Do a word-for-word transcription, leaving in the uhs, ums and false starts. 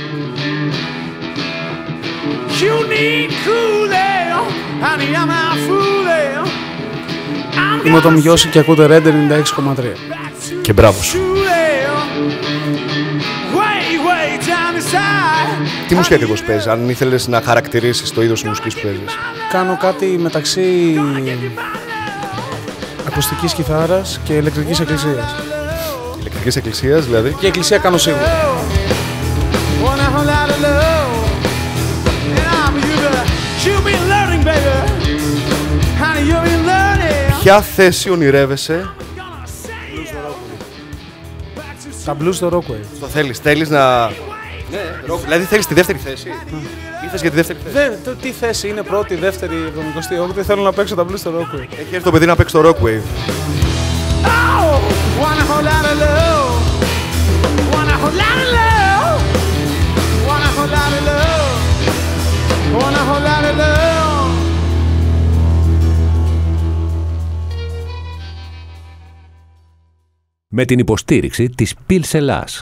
You need cooling, honey, I'm out fooling. Είμαι ο Τόμ Γιώση και ακούτε Red ενενήντα έξι κόμμα τρία. Και μπράβο σου. Τι μουσική ακριβώς παίζεις, αν ήθελες να χαρακτηρίσεις το είδος της μουσικής που παίζεις? Κάνω κάτι μεταξύ ακουστικής κιθάρας και ηλεκτρικής εκκλησίας. Ηλεκτρικής εκκλησίας δηλαδή? Και εκκλησία κάνω σίγουρα. Ποια θέση ονειρεύεσαι? Τα blues στο Rockwave. Το θέλεις, θέλεις να... Ναι, rock, δηλαδή θέλεις τη δεύτερη θέση. Mm. Ήρθες για τη δεύτερη θέση. Δε, το, τι θέση είναι, πρώτη, δεύτερη, εβδομηκοστή όγδοη, θέλω να παίξω τα blues στο Rockwave. Έχει έρθει το παιδί να παίξει το Rockwave. Με την υποστήριξη της Pils Ελλάς.